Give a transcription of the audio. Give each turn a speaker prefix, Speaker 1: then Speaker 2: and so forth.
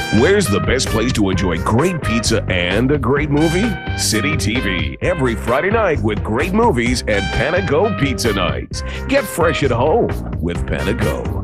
Speaker 1: Where's the best place to enjoy great pizza and a great movie? City TV, every Friday night with great movies and Panago Pizza Nights. Get fresh at home with Panago.